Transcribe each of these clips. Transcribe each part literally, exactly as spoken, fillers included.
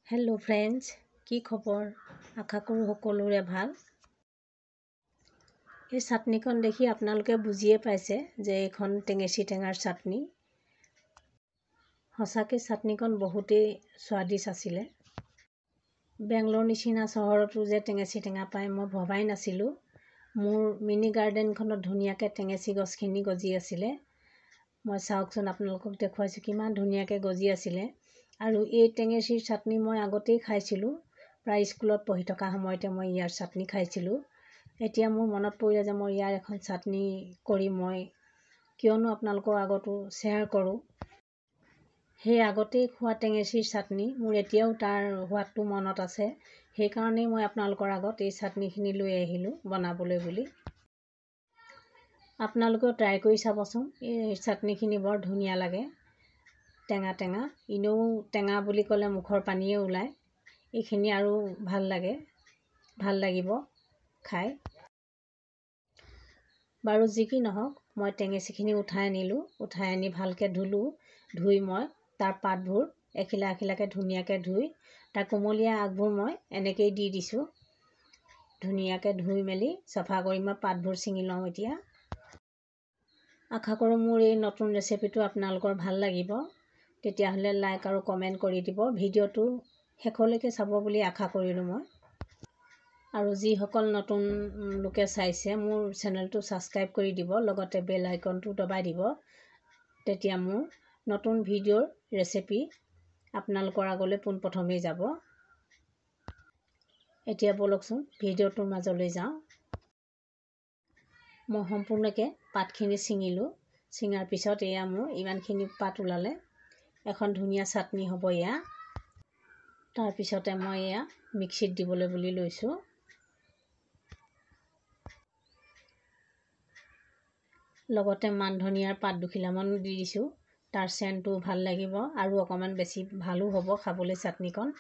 Hello' friends, কি খবৰ? আশা কৰোঁ সকলোৰে ভাল। এই চাটনিখন দেখি আপোনালোকে বুজিয়ে পাইছে যে এইখন টেঙেচি টেঙাৰ চাটনি। সঁচাকৈ চাটনিখন বহুতেই স্বাদিষ্ট আছিলে। বেংগলোৰ নিচিনা চহৰতো যে টেঙেচি টেঙা পায় মই ভবাই নাছিলোঁ। মোৰ মিনি গাৰ্ডেনখনত ধুনীয়াকৈ টেঙেচি গছখিনি গজি আছিলে। মই চাওকচোন আপোনালোকক দেখুৱাইছোঁ কিমান ধুনীয়াকৈ গজি আছিলে। আৰু এই টেঙেচিৰ চাটনি মই আগতেই খাইছিলোঁ। প্ৰায় স্কুলত পঢ়ি থকা সময়তে মই ইয়াৰ চাটনি খাইছিলোঁ। এতিয়া মোৰ মনত পৰিলে যে মই ইয়াৰ এখন চাটনি কৰি মই কিয়নো আপোনালোকৰ আগতো শ্বেয়াৰ কৰোঁ। সেই আগতেই খোৱা টেঙেচিৰ চাটনি মোৰ এতিয়াও তাৰ সোৱাদটো মনত আছে। সেইকাৰণেই মই আপোনালোকৰ আগত এই চাটনিখিনি লৈ আহিলোঁ বনাবলৈ বুলি। আপোনালোকেও ট্ৰাই কৰি চাবচোন। এই চাটনিখিনি বৰ ধুনীয়া লাগে, টেঙা টেঙা। এনেও টেঙা বুলি ক'লে মুখৰ পানীয়ে ওলায়। এইখিনি আৰু ভাল লাগে, ভাল লাগিব খাই। বাৰু যি কি নহওক, মই টেঙেচিখিনি উঠাই আনিলোঁ। উঠাই আনি ভালকৈ ধুলোঁ। ধুই মই তাৰ পাতবোৰ এখিলা এখিলাকৈ ধুনীয়াকৈ ধুই তাৰ কোমলীয়া আগবোৰ মই এনেকৈয়ে দি দিছোঁ। ধুনীয়াকৈ ধুই মেলি চফা কৰি মই পাতবোৰ ছিঙি লওঁ এতিয়া। আশা কৰোঁ মোৰ এই নতুন ৰেচিপিটো আপোনালোকৰ ভাল লাগিব। তেতিয়াহ'লে লাইক আৰু কমেণ্ট কৰি দিব। ভিডিঅ'টো শেষলৈকে চাব বুলি আশা কৰিলোঁ মই। আৰু যিসকল নতুন লোকে চাইছে মোৰ চেনেলটো ছাবস্ক্ৰাইব কৰি দিব, লগতে বেল আইকনটো দবাই দিব। তেতিয়া মোৰ নতুন ভিডিঅ'ৰ ৰেচিপি আপোনালোকৰ আগলৈ পোনপ্ৰথমেই যাব। এতিয়া ব'লকচোন ভিডিঅ'টোৰ মাজলৈ যাওঁ। মই সম্পূৰ্ণকৈ পাতখিনি ছিঙিলোঁ। ছিঙাৰ পিছত এয়া মোৰ ইমানখিনি পাত ওলালে। এখন ধুনীয়া চাটনি হ'ব এয়া। তাৰপিছতে মই এয়া মিক্সিত দিবলৈ বুলি লৈছোঁ। লগতে মান ধনিয়াৰ পাত দুখিলামানো দি দিছোঁ। তাৰ চেণ্টটো ভাল লাগিব আৰু অকণমান বেছি ভালো হ'ব খাবলৈ চাটনিকণ।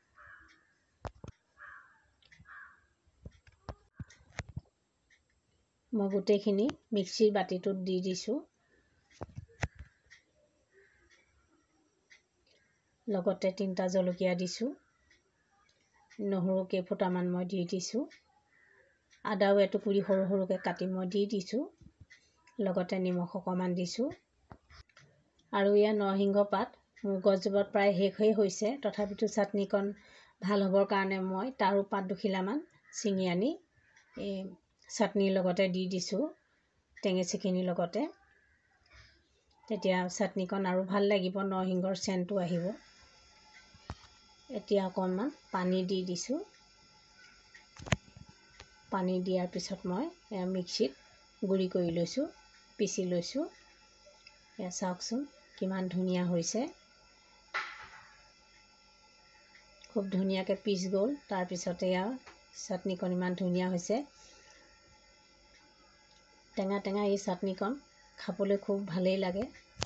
মই গোটেইখিনি মিক্সিৰ বাতিটোত দি দিছোঁ। লগতে তিনিটা জলকীয়া দিছোঁ। নহৰু কেইফুটামান মই দি দিছোঁ। আদাও এটুকুৰি সৰু সৰুকৈ কাটি মই দি দিছোঁ। লগতে নিমখ অকণমান দিছোঁ। আৰু এয়া নৰসিংহ পাত। মোৰ গছজোপাত প্ৰায় শেষেই হৈছে, তথাপিতো চাটনিকণ ভাল হ'বৰ কাৰণে মই তাৰো পাত দুখিলামান ছিঙি আনি এই চাটনিৰ লগতে দি দিছোঁ, টেঙেচিখিনিৰ লগতে। তেতিয়া চাটনিকণ আৰু ভাল লাগিব, নৰসিংহৰ চেণ্টটো আহিব। এতিয়া অকণমান পানী দি দিছোঁ। পানী দিয়াৰ পিছত মই এয়া মিক্সিত গুড়ি কৰি লৈছোঁ, পিচি লৈছোঁ। এয়া চাওকচোন কিমান ধুনীয়া হৈছে। খুব ধুনীয়াকৈ পিচ গ'ল। তাৰপিছতে এয়া চাটনিকণ ইমান ধুনীয়া হৈছে। টেঙা টেঙা এই চাটনিকণ খাবলৈ খুব ভালেই লাগে।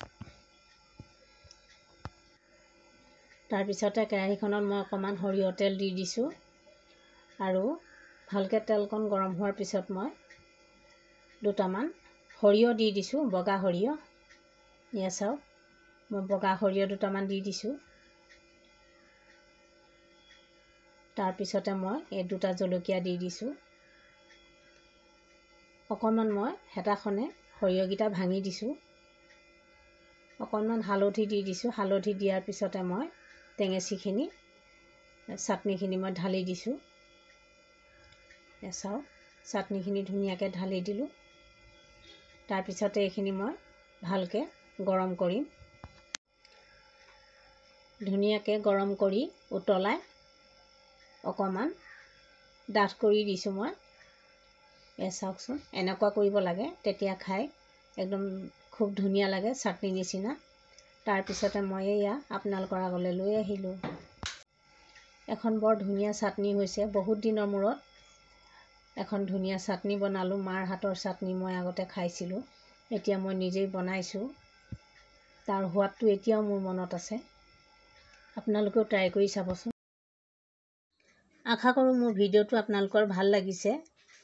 তাৰপিছতে কেৰাহীখনত মই অকণমান সৰিয়হ তেল দি দিছোঁ। আৰু ভালকৈ তেলকণ গৰম হোৱাৰ পিছত মই দুটামান সৰিয়হ দি দিছোঁ, বগা সৰিয়হ। এয়া চাওক মই বগা সৰিয়হ দুটামান দি দিছোঁ। তাৰপিছতে মই এই দুটা জলকীয়া দি দিছোঁ। অকণমান মই হেতাখনে সৰিয়হকেইটা ভাঙি দিছোঁ। অকণমান হালধি দি দিছোঁ। হালধি দিয়াৰ পিছতে মই টেঙেচিখিনি চাটনিখিনি মই ঢালি দিছোঁ। এয়া চাওক চাটনিখিনি ধুনীয়াকৈ ঢালি দিলোঁ। তাৰপিছতে এইখিনি মই ভালকৈ গৰম কৰিম। ধুনীয়াকৈ গৰম কৰি উতলাই অকণমান ডাঠ কৰি দিছোঁ মই। এয়া চাওকচোন এনেকুৱা কৰিব লাগে, তেতিয়া খাই একদম খুব ধুনীয়া লাগে চাটনি নিচিনা। তাৰপিছতে মই এয়া আপোনালোকৰ আগলৈ লৈ আহিলোঁ। এখন বৰ ধুনীয়া চাটনি হৈছে। বহুত দিনৰ মূৰত এখন ধুনীয়া চাটনি বনালোঁ। মাৰ হাতৰ চাটনি মই আগতে খাইছিলোঁ, এতিয়া মই নিজেই বনাইছোঁ। তাৰ সোৱাদটো এতিয়াও মোৰ মনত আছে। আপোনালোকেও ট্ৰাই কৰি চাবচোন। আশা কৰোঁ মোৰ ভিডিঅ'টো আপোনালোকৰ ভাল লাগিছে।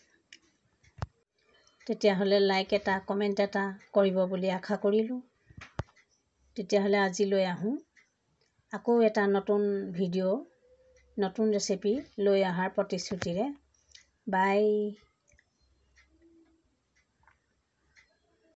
তেতিয়াহ'লে লাইক এটা কমেণ্ট এটা কৰিব বুলি আশা কৰিলোঁ। তেতিয়াহ'লে আজিলৈ আহোঁ। আকৌ এটা নতুন ভিডিঅ' নতুন ৰেচিপি লৈ অহাৰ প্ৰতিশ্ৰুতিৰে। বাই।